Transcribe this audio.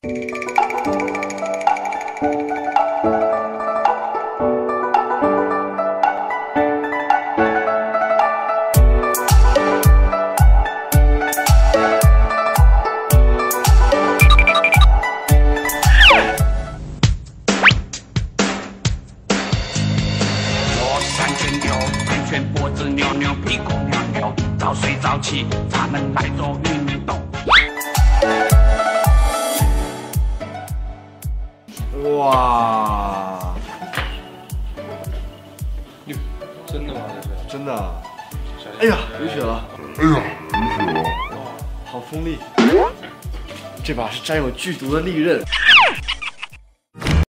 脖子扭扭，屁股扭扭，早睡早起，咱们来做运动。 哇！ 哟，真的吗？这是真的。哎呀，流血了！哎呀，流血了！好锋利！这把是沾有剧毒的利刃。